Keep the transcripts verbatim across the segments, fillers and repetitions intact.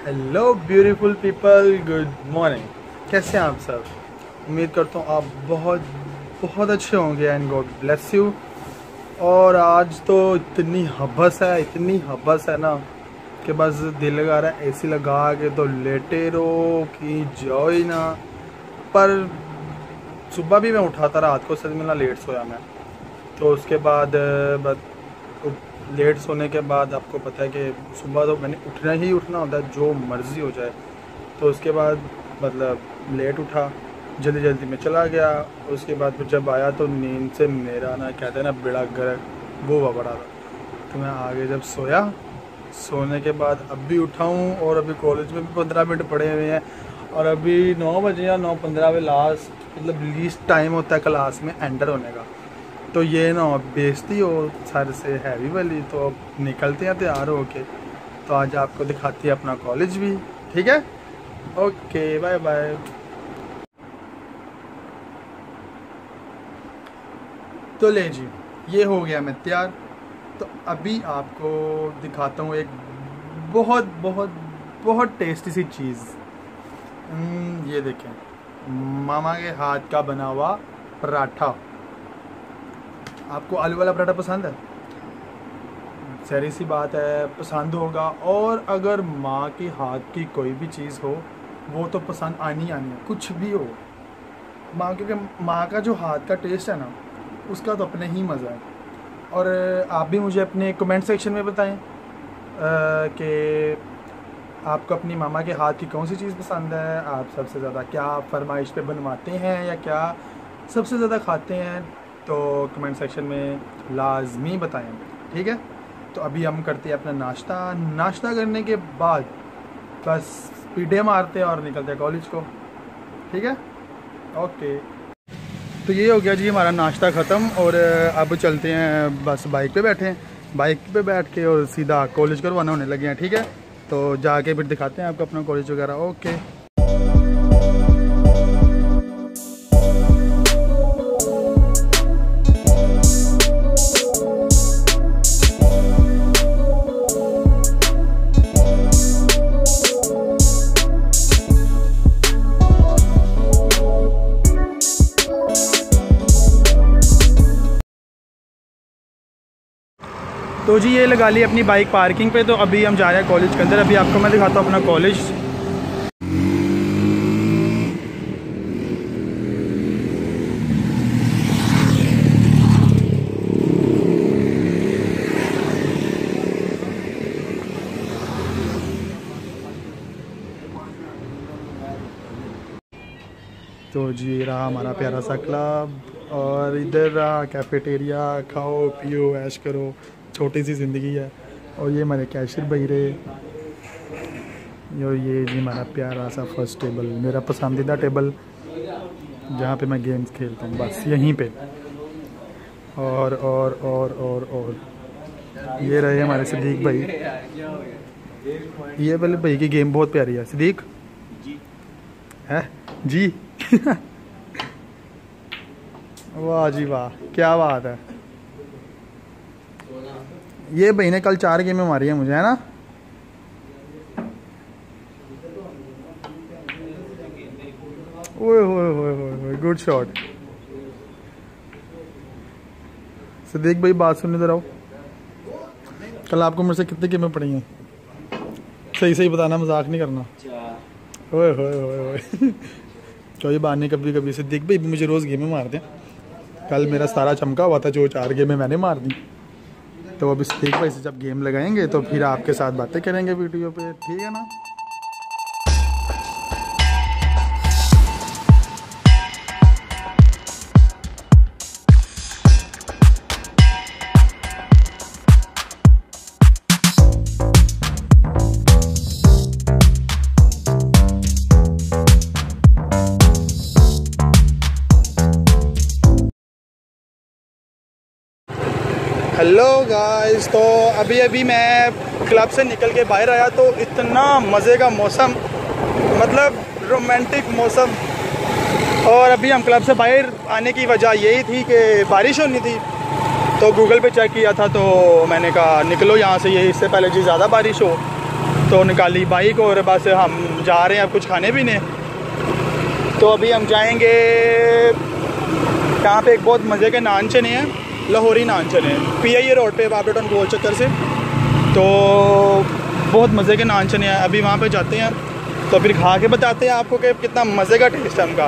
Hello beautiful people, good morning. कैसे हैं आप सब? उम्मीद करता हूँ आप बहुत बहुत अच्छे होंगे एंड गॉड ब्लेस यू। और आज तो इतनी हबस है इतनी हबस है ना कि बस दिल लगा रहा है एसी लगा के तो लेटे रहो कि जाओ ही ना। पर सुबह भी मैं उठा था, रात को सच में ना लेट सोया मैं, तो उसके बाद बस लेट सोने के बाद आपको पता है कि सुबह तो मैंने उठना ही उठना होता है, जो मर्ज़ी हो जाए। तो उसके बाद मतलब लेट उठा, जल्दी जल्दी में चला गया। उसके बाद फिर जब आया तो नींद से मेरा ना कहते हैं ना बेड़ा गर्क वो हुआ पड़ा था। तो मैं आगे जब सोया, सोने के बाद अब भी उठा हूँ और अभी कॉलेज में भी पंद्रह मिनट पड़े हुए हैं और अभी नौ बजे या नौ पंद्रह में लास्ट मतलब लीस्ट टाइम होता है क्लास में एंटर होने का। तो ये ना बेइज्जती हो सर से हैवी वाली, तो अब निकलते हैं तैयार हो के। तो आज आपको दिखाती है अपना कॉलेज भी, ठीक है? Okay bye bye. तो ले जी, ये हो गया मैं तैयार। तो अभी आपको दिखाता हूँ एक बहुत बहुत बहुत टेस्टी सी चीज़। ये देखें, मामा के हाथ का बना हुआ पराठा। आपको आलू वाला पराठा पसंद है? सारी सी बात है, पसंद होगा। और अगर माँ की हाथ की कोई भी चीज़ हो वो तो पसंद आनी आनी है, कुछ भी हो माँ, क्योंकि माँ का जो हाथ का टेस्ट है ना उसका तो अपने ही मज़ा है। और आप भी मुझे अपने कमेंट सेक्शन में बताएं कि आपको अपनी मामा के हाथ की कौन सी चीज़ पसंद है, आप सबसे ज़्यादा क्या फरमाइश पे बनवाते हैं या क्या सबसे ज़्यादा खाते हैं, तो कमेंट सेक्शन में लाजमी बताएं, ठीक है? तो अभी हम करते हैं अपना नाश्ता। नाश्ता करने के बाद बस स्पीडे मारते हैं और निकलते हैं कॉलेज को, ठीक है? ओके, तो ये हो गया जी हमारा नाश्ता ख़त्म और अब चलते हैं, बस बाइक पे बैठे हैं, बाइक पे बैठ के और सीधा कॉलेज को रवाना होने लगे हैं, ठीक है? तो जाके फिर दिखाते हैं आपको अपना कॉलेज वगैरह। ओके, तो जी ये लगा ली अपनी बाइक पार्किंग पे। तो अभी हम जा रहे हैं कॉलेज के अंदर। अभी आपको मैं दिखाता हूँ अपना कॉलेज। तो जी रहा हमारा प्यारा सा क्लब और इधर रहा कैफेटेरिया, खाओ पियो ऐश करो, छोटी सी ज़िंदगी है। और ये हमारे कैशियर भाई रहे, और ये जी हमारा प्यारा सा फर्स्ट टेबल, मेरा पसंदीदा टेबल जहाँ पे मैं गेम्स खेलता हूँ, बस यहीं पे। और और और और और ये रहे हमारे सिद्दीक भाई। ये वाले भाई की गेम बहुत प्यारी है। सिद्दीक है जी वाह जी वाह, क्या बात है। ये भाई ने कल चार गेमें मारी है मुझे, है ना? ओए होए होए होए, गुड शॉट। सिद्दीक भाई बात सुनने इधर आओ, कल आपको मेरे से कितनी गेमें पड़ी हैं? सही सही बताना, मजाक नहीं करना। ओए होए होए होए कोई बात नहीं, कभी कभी सिद्दीक भाई मुझे रोज़ गेमें मार दें। कल मेरा सारा चमका हुआ था, जो चार गेमें मैंने मार दी। तो अब सिद्दीक भाई से जब गेम लगाएंगे तो फिर आपके साथ बातें करेंगे वीडियो पे, ठीक है ना? हेलो गाइस, तो अभी अभी मैं क्लब से निकल के बाहर आया तो इतना मज़े का मौसम, मतलब रोमांटिक मौसम। और अभी हम क्लब से बाहर आने की वजह यही थी कि बारिश होनी थी, तो गूगल पे चेक किया था तो मैंने कहा निकलो यहाँ से, ये इससे पहले जी ज़्यादा बारिश हो। तो निकाली बाइक और बस हम जा रहे हैं अब कुछ खाने पीने। तो अभी हम जाएंगे यहाँ पे एक बहुत मज़े के नान चने हैं, लाहौरी नान चने हैं, पी आई ए रोड पे बाबरा टाउन गोल चक्कर से। तो बहुत मज़े के नान चने हैं, अभी वहाँ पे जाते हैं तो फिर खा के बताते हैं आपको कि कितना मज़े का टेस्ट है उनका।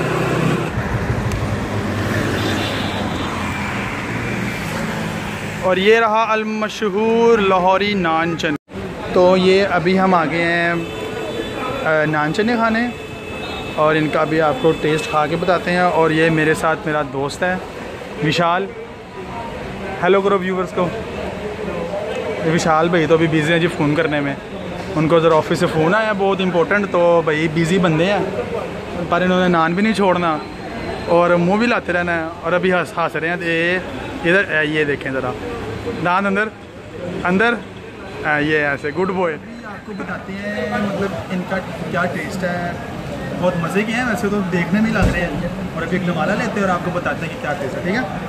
और ये रहा अल-मशहूर लाहौरी नान चने। तो ये अभी हम आ गए हैं नान चने खाने और इनका भी आपको टेस्ट खा के बताते हैं। और ये मेरे साथ मेरा दोस्त है विशाल, हेलो करो व्यूवर्स को। विशाल भाई तो अभी बिज़ी हैं जी फ़ोन करने में, उनको ज़रा ऑफिस से फ़ोन आया बहुत इंपॉर्टेंट, तो भाई बिज़ी बंदे हैं पर इन्होंने नान भी नहीं छोड़ना और मुंह भी लाते रहना है। और अभी हंस हंस रहे हैं। ये इधर ये देखें ज़रा नान अंदर अंदर ये ऐसे गुड बॉय। आपको बताते हैं मतलब इनका क्या टेस्ट है, बहुत मज़े के हैं वैसे तो देखने में लग रहे हैं। और अभी एक नवाला लेते हैं और आपको बताते हैं कि क्या टेस्ट है, ठीक है।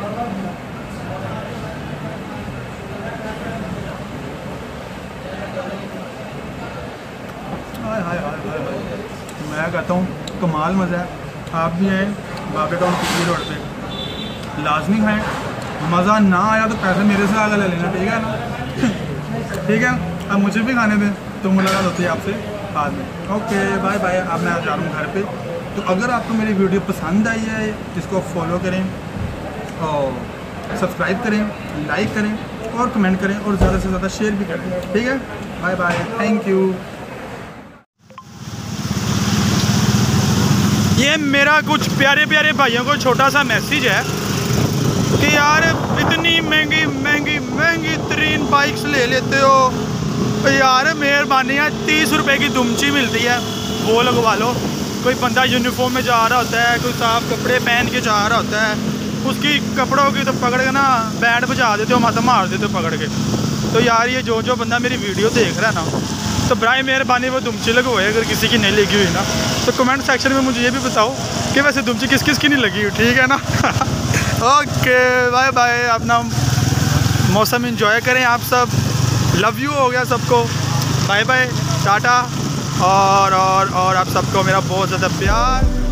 हाय हाय हाय हाय हाय, मैं कहता हूँ कमाल मज़ा है। आप भी आए बाबरा टाउन पी रोड पे, लाजमी खाएँ। मज़ा ना आया तो पैसे मेरे से आगे ले लेना, ठीक है ना। ठीक है, अब मुझे भी खाने दें तो मुलाकात होती है आपसे बाद में। Okay bye bye. अब मैं जा रहा हूँ घर पे। तो अगर आपको मेरी वीडियो पसंद आई है इसको फॉलो करें और सब्सक्राइब करें, लाइक करें और कमेंट करें और ज़्यादा से ज़्यादा शेयर भी करें, ठीक है। Bye bye, thank you. ये मेरा कुछ प्यारे प्यारे भाइयों को छोटा सा मैसेज है कि यार इतनी महंगी महंगी महंगी तरीन बाइक्स ले लेते हो यार, मेहरबानी है तीस रुपए की दुमची मिलती है वो लगवा लो। कोई बंदा यूनिफॉर्म में जा रहा होता है, कोई साफ कपड़े पहन के जा रहा होता है, उसकी कपड़ों की तो पकड़ के ना बैंड बजा देते हो, माथा मार देते हो पकड़ के। तो यार ये जो जो बंदा मेरी वीडियो देख रहा है ना, तो बराए मेहरबानी वो दुमची लगवाए। अगर किसी की नहीं लगी हुई ना तो कमेंट सेक्शन में मुझे ये भी बताओ कि वैसे दुमची किस किस की नहीं लगी हुई, ठीक है ना। ओके बाय बाय, अपना मौसम एंजॉय करें आप सब। लव यू हो गया सबको, बाय बाय टाटा। और और और आप सबको मेरा बहुत ज़्यादा प्यार।